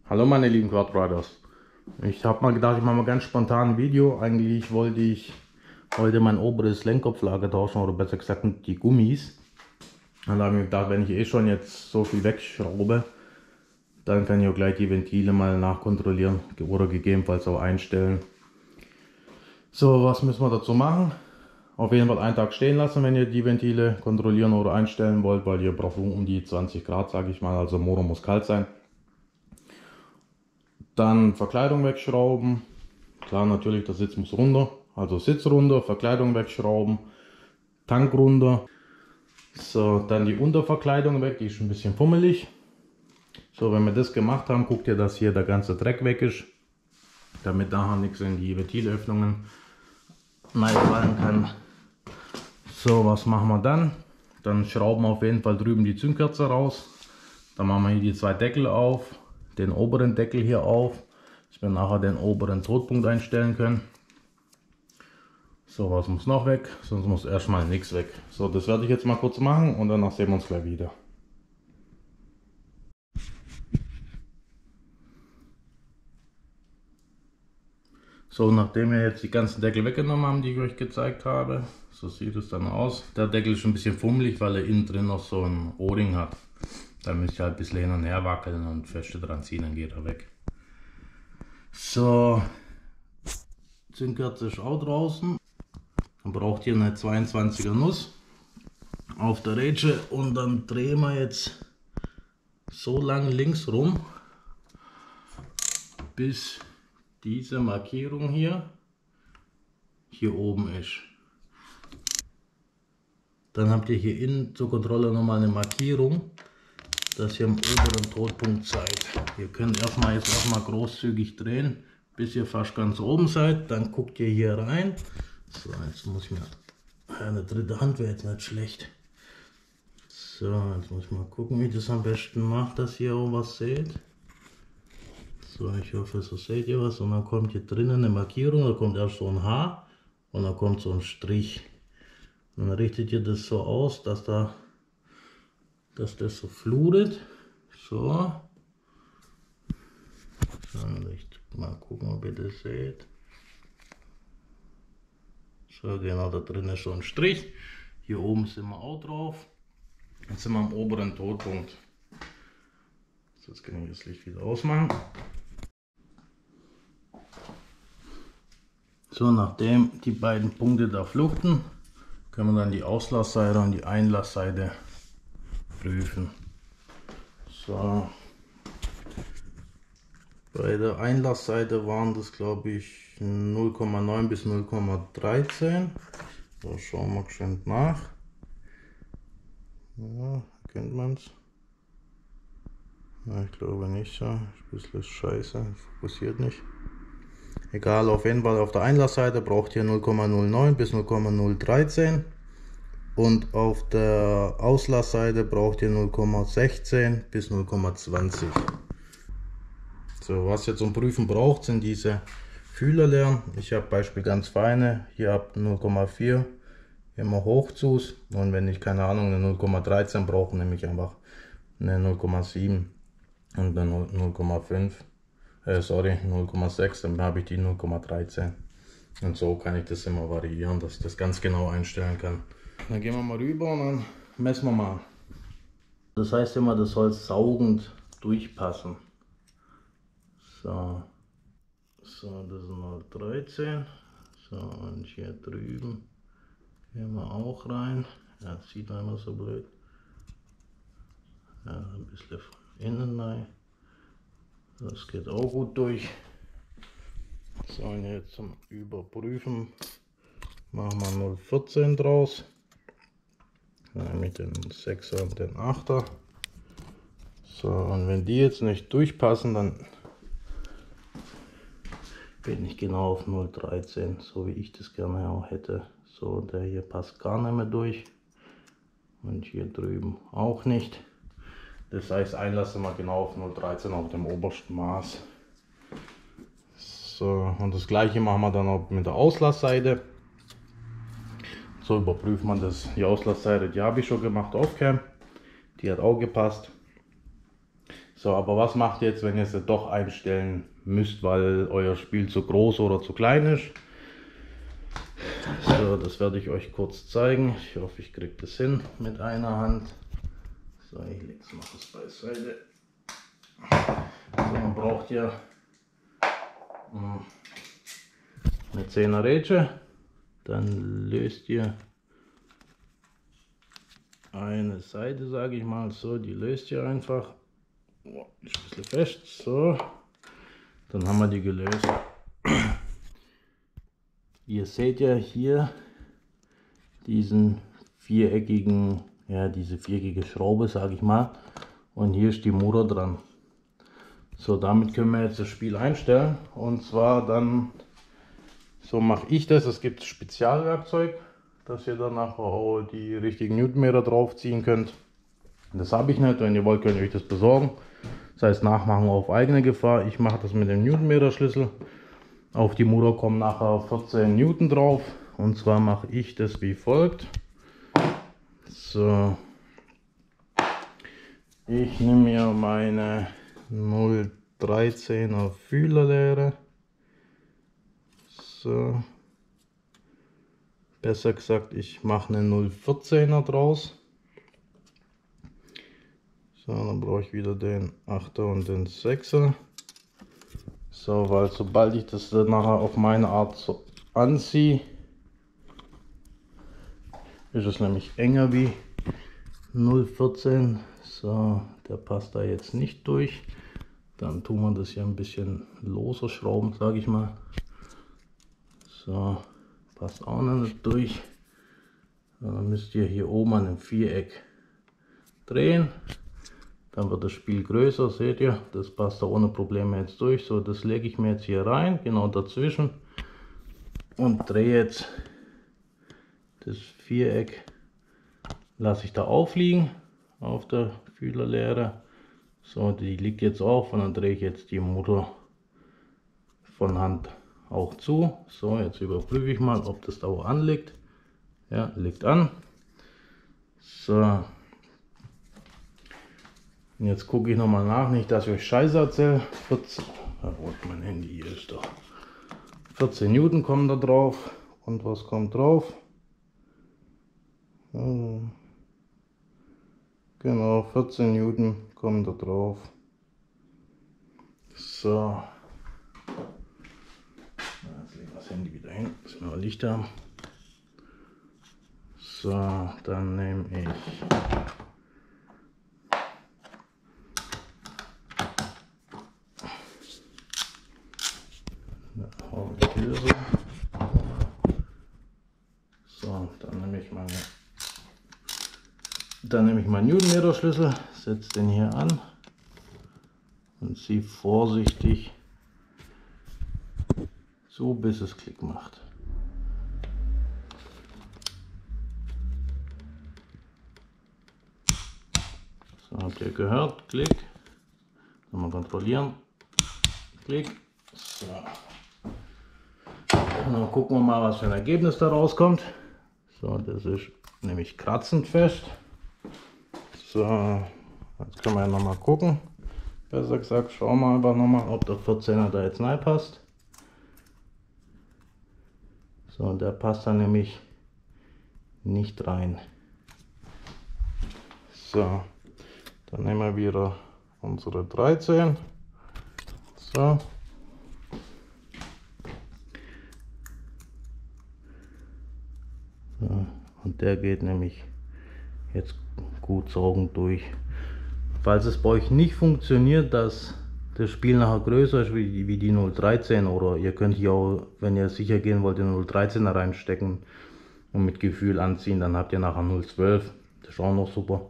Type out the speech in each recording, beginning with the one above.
Hallo meine lieben Quadriders. Ich habe mal gedacht, ich mache mal ganz spontan ein Video. Eigentlich wollte ich heute mein oberes Lenkkopflager tauschen, oder besser gesagt die Gummis. Dann habe ich mir gedacht, wenn ich eh schon jetzt so viel wegschraube, dann kann ich auch gleich die Ventile mal nachkontrollieren oder gegebenenfalls auch einstellen. So, was müssen wir dazu machen? Auf jeden Fall einen Tag stehen lassen, wenn ihr die Ventile kontrollieren oder einstellen wollt, weil ihr braucht um die 20 Grad, sage ich mal, also Motor muss kalt sein. Dann Verkleidung wegschrauben. Klar, natürlich, der Sitz muss runter. Also Sitz runter, Verkleidung wegschrauben, Tank runter. So, dann die Unterverkleidung weg, die ist ein bisschen fummelig. So, wenn wir das gemacht haben, guckt ihr, dass hier der ganze Dreck weg ist, damit nachher nichts in die Ventilöffnungen fallen kann. So, was machen wir dann? Dann schrauben wir auf jeden Fall drüben die Zündkerze raus. Dann machen wir hier die zwei Deckel auf, den oberen Deckel hier auf, dass wir nachher den oberen Totpunkt einstellen können. So, was muss noch weg? Sonst muss erstmal nichts weg. So, das werde ich jetzt mal kurz machen und danach sehen wir uns gleich wieder. So, nachdem wir jetzt die ganzen Deckel weggenommen haben, die ich euch gezeigt habe, so sieht es dann aus. Der Deckel ist ein bisschen fummelig, weil er innen drin noch so ein O-Ring hat. Da müsst ihr halt ein bisschen hin und her wackeln und feste dran ziehen, dann geht er weg. So, Zündkerze ist auch draußen. Dann braucht ihr eine 22er Nuss auf der Rätsche und dann drehen wir jetzt so lang links rum, bis diese Markierung hier oben ist. Dann habt ihr hier innen zur Kontrolle nochmal eine Markierung, dass ihr am oberen Totpunkt seid. Ihr könnt erstmal großzügig drehen, bis ihr fast ganz oben seid. Dann guckt ihr hier rein. So, jetzt muss ich mir eine dritte Hand wäre jetzt nicht schlecht. So, jetzt muss ich mal gucken, wie ich das am besten macht, dass ihr auch was seht. So, ich hoffe, so seht ihr was. Und dann kommt hier drinnen eine Markierung, da kommt erst so ein H und dann kommt so ein Strich. Und dann richtet ihr das so aus, dass das so flutet. So. So, mal gucken, ob ihr das seht. So, genau, da drin ist so ein Strich. Hier oben sind wir auch drauf. Jetzt sind wir am oberen Totpunkt. So, jetzt kann ich das Licht wieder ausmachen. So, nachdem die beiden Punkte da flugten, können wir dann die Auslassseite und die Einlassseite prüfen. So. Bei der Einlassseite waren das, glaube ich, 0,9 bis 0,13. So, schauen wir schön nach. Ja, erkennt man es? Ja, ich glaube nicht so. Ein bisschen scheiße, fokussiert nicht. Egal, auf jeden Fall auf der Einlassseite braucht ihr 0,09 bis 0,013 und auf der Auslassseite braucht ihr 0,16 bis 0,20. So, was ihr zum Prüfen braucht, sind diese Fühlerlehren. Ich habe Beispiel ganz feine, hier habt 0,4 immer hoch zu, und wenn ich keine Ahnung eine 0,13 brauche, nehme ich einfach eine 0,7 und eine 0,5. Sorry, 0,6, dann habe ich die 0,13. Und so kann ich das immer variieren, dass ich das ganz genau einstellen kann. Dann gehen wir mal rüber und dann messen wir mal. Das heißt immer, das soll saugend durchpassen. So, so, das ist 0,13. So, und hier drüben gehen wir auch rein. Ja, das sieht immer so blöd. Ja, ein bisschen von innen rein. Das geht auch gut durch. So, und jetzt zum Überprüfen machen wir 0,14 draus. Mit den 6er und den 8er. So, und wenn die jetzt nicht durchpassen, dann bin ich genau auf 0,13, so wie ich das gerne auch hätte. So, der hier passt gar nicht mehr durch. Und hier drüben auch nicht. Das heißt, einlassen wir genau auf 0,13 auf dem obersten Maß. So, und das gleiche machen wir dann auch mit der Auslassseite. So überprüft man das. Die Auslassseite, die habe ich schon gemacht auf Cam. Die hat auch gepasst. So, aber was macht ihr jetzt, wenn ihr sie doch einstellen müsst, weil euer Spiel zu groß oder zu klein ist? So, das werde ich euch kurz zeigen. Ich hoffe, ich kriege das hin mit einer Hand. So, ich lege es mal das beiseite. So, man braucht ja eine 10er Rätsche. Dann löst ihr eine Seite, sage ich mal, so, die löst ihr einfach. Oh, ist ein bisschen fest, so. Dann haben wir die gelöst. Ihr seht ja hier diesen viereckigen, ja, diese viereckige Schraube, sage ich mal. Und hier ist die Motor dran. So, damit können wir jetzt das Spiel einstellen. Und zwar dann, so mache ich das. Es gibt Spezialwerkzeug, dass ihr dann nachher auch die richtigen Newtonmeter draufziehen könnt. Das habe ich nicht. Wenn ihr wollt, könnt ihr euch das besorgen. Das heißt, nachmachen auf eigene Gefahr. Ich mache das mit dem Newtonmeter Schlüssel. Auf die Motor kommen nachher 14 Newton drauf. Und zwar mache ich das wie folgt. So. Ich nehme mir meine 0,13er Fühlerlehre. So. Besser gesagt, ich mache eine 0,14er draus. So, dann brauche ich wieder den 8er und den 6er. So, weil sobald ich das dann nachher auf meine Art so anziehe, ist es nämlich enger wie 0,14. So, der passt da jetzt nicht durch. Dann tun wir das hier ein bisschen loser schrauben, sage ich mal. So, passt auch noch nicht durch. Dann müsst ihr hier oben an dem Viereck drehen. Dann wird das Spiel größer, seht ihr, das passt da ohne Probleme jetzt durch. So, das lege ich mir jetzt hier rein, genau dazwischen, und drehe jetzt das Viereck, lasse ich da aufliegen auf der Fühlerlehre. So, die liegt jetzt auf und dann drehe ich jetzt die Motor von Hand auch zu. So, jetzt überprüfe ich mal, ob das da auch anliegt. Ja, liegt an. So. Und jetzt gucke ich nochmal nach, nicht dass ich euch Scheiße erzähle. 14, mein Handy hier ist doch. 14 Newton kommen da drauf. Und was kommt drauf? Genau, 14 Newton kommen da drauf. So. Jetzt legen wir das Handy wieder hin, dass wir Licht haben. So, dann nehme ich so, dann nehme ich meinen Newtonmeter Schlüssel, setze den hier an und ziehe vorsichtig so, bis es Klick macht. So, habt ihr gehört? Klick. Nochmal kontrollieren. Klick. So. Und dann gucken wir mal, was für ein Ergebnis da rauskommt. So, das ist nämlich kratzend fest. So, jetzt können wir ja nochmal gucken. Besser gesagt, schauen wir einfach nochmal, ob der 14er da jetzt reinpasst. So, der passt da nämlich nicht rein. So, dann nehmen wir wieder unsere 13. So. So, und der geht nämlich jetzt gut saugend durch. Falls es bei euch nicht funktioniert, dass das Spiel nachher größer ist wie die 013, oder ihr könnt hier auch, wenn ihr sicher gehen wollt, den 013er reinstecken und mit Gefühl anziehen, dann habt ihr nachher 012. Das ist auch noch super.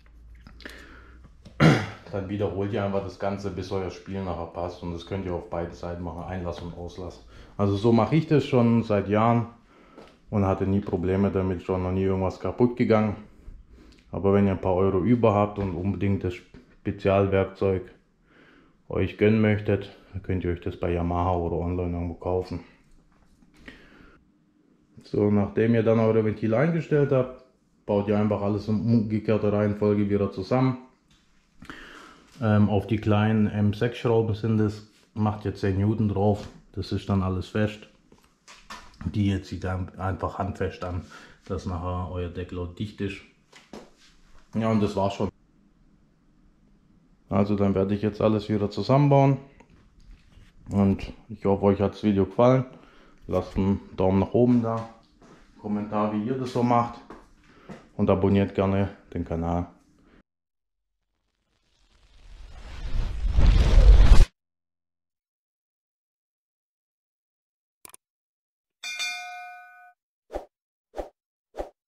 Dann wiederholt ihr einfach das Ganze, bis euer Spiel nachher passt, und das könnt ihr auf beiden Seiten machen, Einlass und Auslass. Also so mache ich das schon seit Jahren und hatte nie Probleme damit, schon noch nie irgendwas kaputt gegangen. Aber wenn ihr ein paar Euro über habt und unbedingt das Spezialwerkzeug euch gönnen möchtet, dann könnt ihr euch das bei Yamaha oder online irgendwo kaufen. So, nachdem ihr dann eure Ventile eingestellt habt, baut ihr einfach alles in umgekehrter Reihenfolge wieder zusammen. Auf die kleinen M6 Schrauben sind es, macht jetzt 10 Newton drauf, das ist dann alles fest. Die jetzt zieht dann einfach handfest an, dass nachher euer Deckel auch dicht ist. Ja, und das war's schon. Also dann werde ich jetzt alles wieder zusammenbauen. Und ich hoffe, euch hat das Video gefallen. Lasst einen Daumen nach oben da, Kommentar, wie ihr das so macht. Und abonniert gerne den Kanal.